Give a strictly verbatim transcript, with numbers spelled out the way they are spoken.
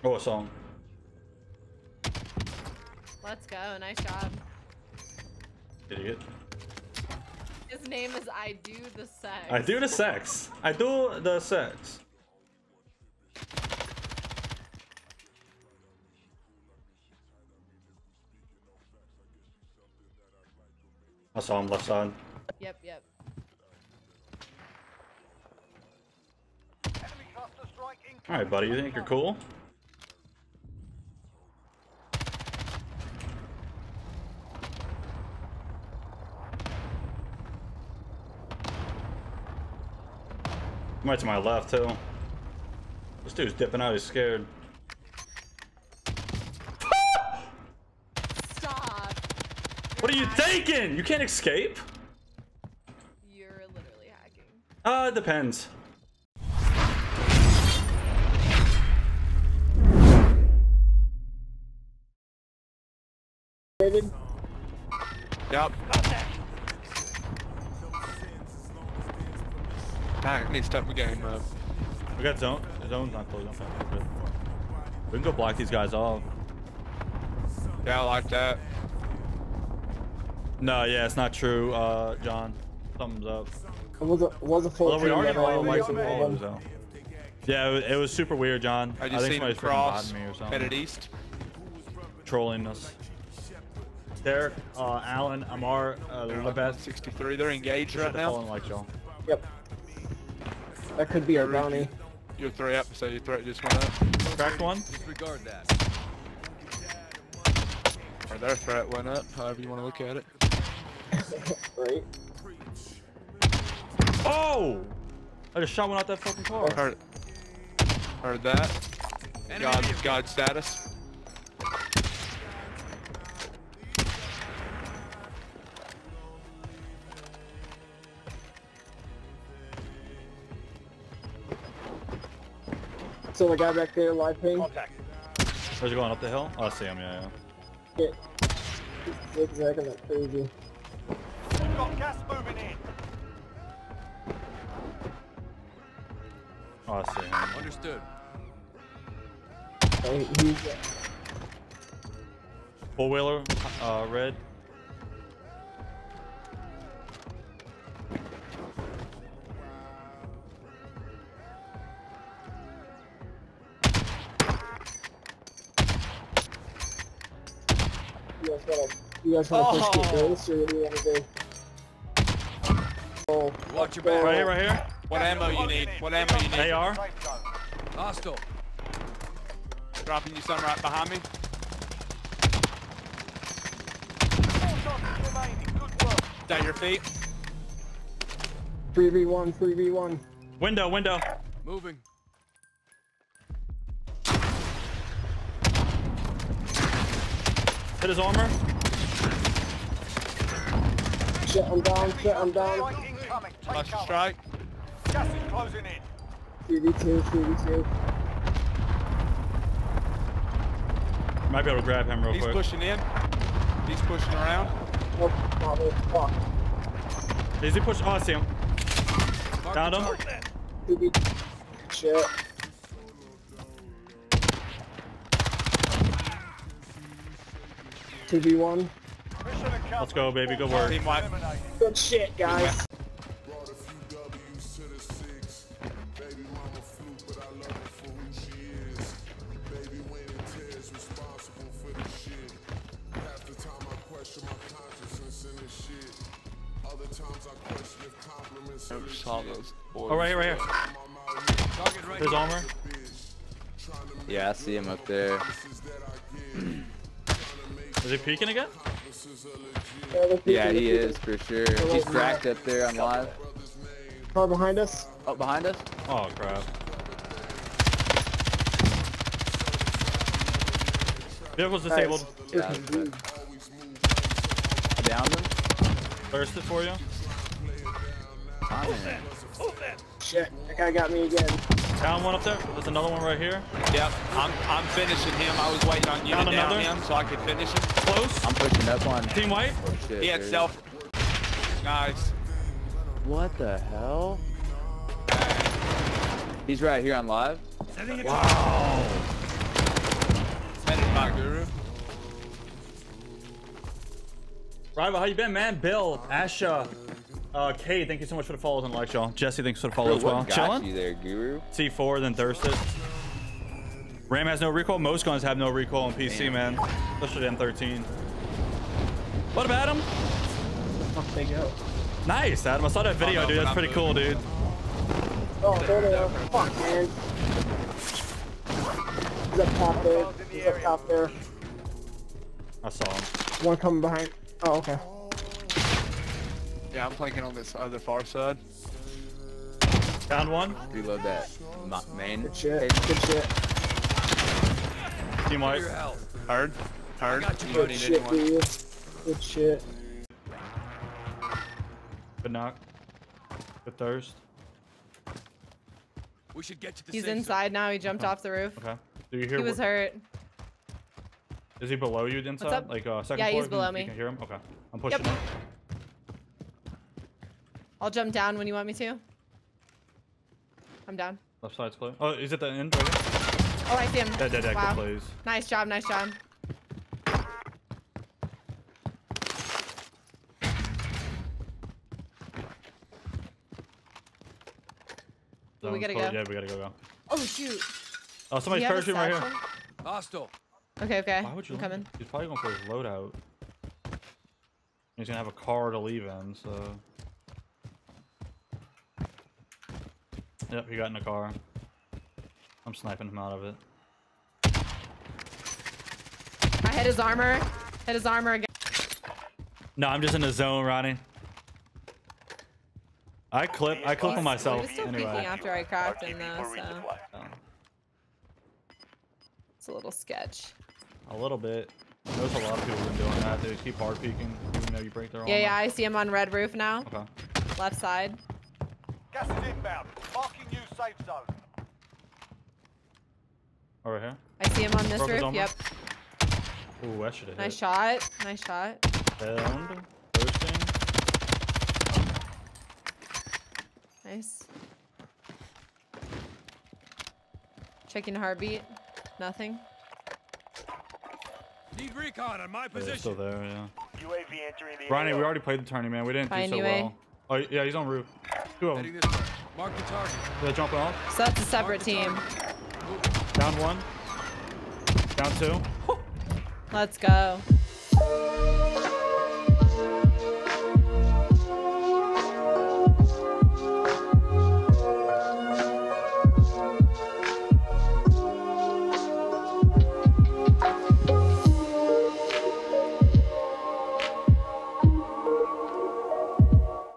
Oh, a song. Let's go. Nice job. Idiot. His name is I Do the Sex. I do the sex. I do the sex. I saw him left side. Yep, yep. Alright, buddy, you think you're cool? Right to my left, too. This dude's dipping out, he's scared. Stop. What are you thinking? You can't escape? You're literally hacking. Uh, it depends. David? Yep. I need to step my game up. We got zone. The zone's not closed. Okay, we're good. We can go block these guys off. Yeah, I like that. No, yeah, it's not true, uh, John. Something's up. It was a, it was a full Although we team are that gonna I like some only photos, though. Yeah, it was, it was super weird, John. I I, just think seen him somebody's freaking cross, botting me or something. headed east. Trolling us. Derek, uh, Alan, Amar, uh, Lebeth. sixty-three, they're engaged right now. Like y'all. Yep. That could be our bounty. You're three up, so your threat just went up. Cracked one. Disregard that. Or their threat went up, however you want to look at it. Right? Oh! I just shot one out that fucking car. Heard, heard that. God, God status. So the guy back there, live ping. Where's he going? Up the hill? Oh, I see him, yeah, Yeah. He's zigzagging like crazy. Got gas moving in. yeah. Oh, I see him. Understood. So he, he's, uh, Four wheeler, uh, red. you guys gotta, you guys wanna push Oh. get this, or what do you wanna do? Oh, Watch your go. back. Right here, right here. What ammo you need? What ammo you need? A R. Hostile. Dropping you some right behind me. Is that your feet? three v one, three v one. Window, window. Moving. Hit his armor. Shit, I'm down, shit, I'm down. Incoming. Take Cluster cover. strike. Gas is closing in. three v two, three v two. Might be able to grab him real He's quick. pushing in. He's pushing around. Nope, not me. Fuck. Is he push? Oh, I see him. Mark Found the him. target. two v shit. two v one. Mission accomplished. Let's go, baby. Good work. Team wipe. Good shit, guys. Brought a few W's to the six. Baby mama flew, but I love her for who she is. Baby Wayne and Ted's responsible for the shit. Half the time I question my consciousness in this shit. Other times I question if compliments are Never legit. saw those boys. Oh, right here, right here. Target right His here. armor. Yeah, I see him up there. Is he peeking again? Yeah, look, Yeah, look, he look, is for sure. He's cracked up there on live. Car behind us. Oh, behind us? Oh crap. Vehicle's disabled. Yeah, I downed him. Thirsted for you. On it. Shit, that guy got me again. Down one up there. There's another one right here. Yep, I'm I'm finishing him. I was waiting on you Found to down another. him so I could finish him. Close. I'm pushing up on Team white. Oh, shit, He had dude. self. Nice. What the hell? He's right here on live. Wow. Bye, Guru. Rival, how you been, man? Bill, Asha, uh, Kate, thank you so much for the follows and likes, y'all. Jesse, thanks for the follow Bro, as well. what got Chilling. you there, Guru? C four, then Thirsted. Ram has no recoil. Most guns have no recoil on P C, man. Especially the M thirteen. What about him? Fuck they go. Nice, Adam. I saw that video, Oh, no, dude. but That's I'm pretty cool, dude. Oh, there they are. Fuck, man. He's up top there. He's up top there. I saw him. One coming behind. Oh, okay. Yeah, I'm planking on this other far side. Found one. Reload that. Ma main. Good shit. Good shit. Team white. Your health. Heard? Heard? got you, You don't Good need shit, anyone. dude. Good shit. Good knock. Good thirst. We should get to the He's safe zone. inside now. He jumped off the roof. Okay. Do you hear? He was wh- hurt. Is he below you inside? up? Like uh, second Yeah, floor? he's below you, me. You can hear him. Okay. I'm pushing Yep. him. I'll jump down when you want me to. I'm down. Left side's clear. Oh, he's at the end right here. Oh, I see him. Dead, dead, dead. Wow. Good plays. Nice job. Nice job. That we one's gotta close. go. Yeah, we gotta go. go. Oh shoot. Oh, Do somebody's you have a parachuting right here. satchel? Hostile. Okay, okay. Why would you? I'm let coming. him? He's probably going for his loadout. He's gonna have a car to leave in, so. Yep, he got in a car. I'm sniping him out of it. I hit his armor. Hit his armor again. No, I'm just in the zone, Ronnie. I clip. I clip on He's- myself He was still anyway. peeking after I cracked him though, so Oh, it's a little sketch. a little bit. There's a lot of people been doing that. They keep hard peeking, even though you break their armor. Yeah, yeah. I see him on red roof now. Okay. Left side. Gas is inbound. Marking new safe zone. Over here. I see him on this Broke his roof. armor? Yep. Ooh, that should have hit. Nice shot. Nice shot. Found. Thirsting. Nice. Checking heartbeat. Nothing. Need recon on my Yeah, they're position. still there, yeah. U A V entering the Ronnie, A O. we already played the tourney, man. We didn't Fine, do so U A. well. Oh, yeah, he's on roof. Two of Heading them. this way. Mark the target. They're jumping off. So that's a separate team. Down one. Down two. Let's go.